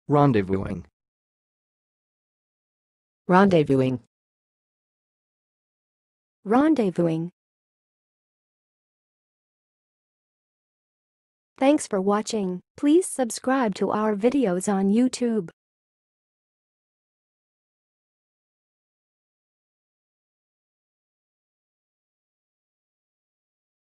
Rendezvousing. Rendezvousing. Rendezvousing. Thanks for watching. Please subscribe to our videos on YouTube.